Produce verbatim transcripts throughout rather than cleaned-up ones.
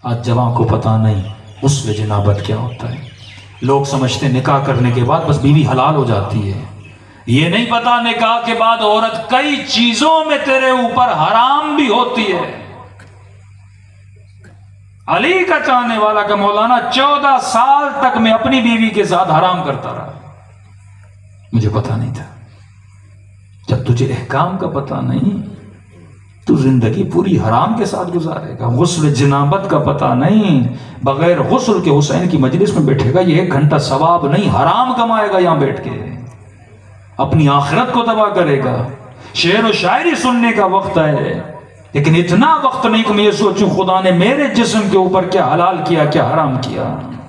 آج جوان کو پتہ نہیں غسل جنابت کیا ہوتا ہے۔ لوگ سمجھتے نکاح کرنے کے بعد بس بیوی حلال ہو جاتی ہے، یہ نہیں پتا نکاح کے بعد عورت کئی چیزوں میں تیرے اوپر حرام بھی ہوتی ہے۔ علی کا چاہنے والا کہ مولانا چودہ سال تک میں اپنی بیوی کے ساتھ حرام کرتا رہا، مجھے پتا نہیں تھا۔ جب تجھے احکام کا پتا نہیں تو زندگی پوری حرام کے ساتھ گزارے گا۔ غسل جنابت کا پتا نہیں، بغیر غسل کے حسین کی مجلس میں بیٹھے گا، یہ ایک گھنٹہ ثواب نہیں حرام کمائے گا یہاں بیٹھ کے، اپنی آخرت کو تباہ کرے گا۔ شعر و شاعری سننے کا وقت ہے، لیکن اتنا وقت نہیں کہ میں یہ سوچوں خدا نے میرے جسم کے اوپر کیا حلال کیا کیا حرام کیا۔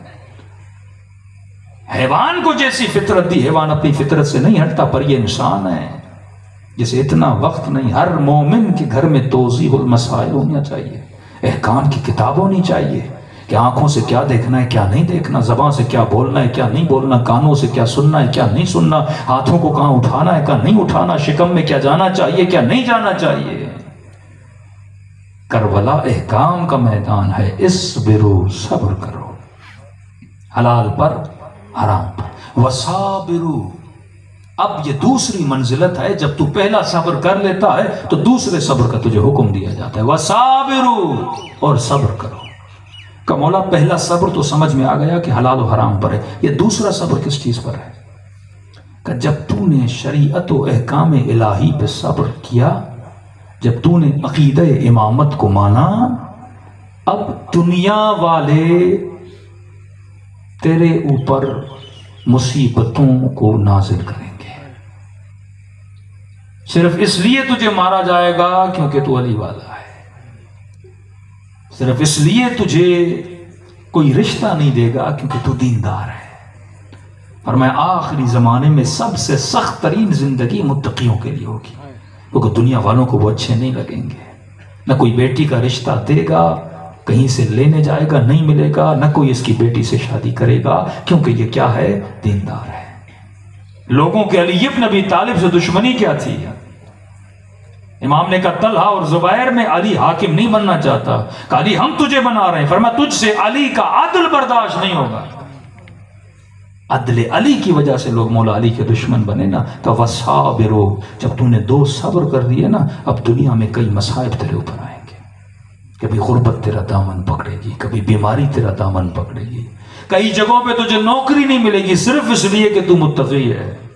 حیوان کو جیسی فطرت دی، حیوان اپنی فطرت سے نہیں ہٹتا، پر یہ انسان ہے جسے اتنا وقت نہیں۔ ہر مومن کے گھر میں توضیح المسائل ہونا چاہیے، احکام کی کتاب ہونی چاہیے کہ آنکھوں سے کیا دیکھنا ہے کیا نہیں دیکھنا، زبان سے کیا بولنا ہے کیا نہیں بولنا، کانوں سے کیا سننا ہے کیا نہیں سننا، ہاتھوں کو کہاں اٹھانا ہے کیا نہیں اٹھانا، شکم میں کیا جانا چاہیے کیا نہیں جانا چاہیے۔ کربلا احکام کا میدان ہے، اصبرو صبر کرو، حلال پر حرام پر، وصابرو۔ اب یہ دوسری منزلت ہے، جب تو پہلا صبر کر لیتا ہے تو دوسرے صبر کا تجھے حکم دیا جاتا ہے، وصابرو، اور صبر کرو۔ کہ مولا پہلا صبر تو سمجھ میں آ گیا کہ حلال و حرام پر ہے، یہ دوسرا صبر کس چیز پر ہے؟ کہ جب تو نے شریعت و احکام الہی پہ صبر کیا، جب تو نے عقیدہ امامت کو مانا، اب دنیا والے تیرے اوپر مصیبتوں کو نازل کریں گے، صرف اس لیے تجھے مارا جائے گا کیونکہ تو علی والا ہے، صرف اس لیے تجھے کوئی رشتہ نہیں دے گا کیونکہ تو دیندار ہے۔ اور میں آخری زمانے میں سب سے سخت ترین زندگی متقیوں کے لیے ہوگی، کیونکہ دنیا والوں کو وہ اچھے نہیں لگیں گے۔ نہ کوئی بیٹی کا رشتہ دے گا، کہیں سے لینے جائے گا نہیں ملے گا، نہ کوئی اس کی بیٹی سے شادی کرے گا، کیونکہ یہ کیا ہے؟ دیندار ہے۔ لوگوں کے علی ابن ابی طالب سے دشمنی کیا تھی؟ امام نے کہا طلحہ اور زبیر میں علی حاکم نہیں بننا چاہتا، کہ علی ہم تجھے بنا رہے ہیں، فرمایا تجھ سے علی کا عدل برداشت نہیں ہوگا۔ عدل علی کی وجہ سے لوگ مولا علی کے دشمن بنے نا، تو وصابرو، جب تو نے دو صبر کر دیے نا، اب دنیا میں کئی مصائب تیرے اوپر آئیں گے، کبھی غربت تیرا دامن پکڑے گی، کبھی بیماری تیرا دامن پکڑے گی، کئی جگہوں پہ تجھے نوکری نہیں ملے گی صرف اس لیے کہ تو متقی ہے۔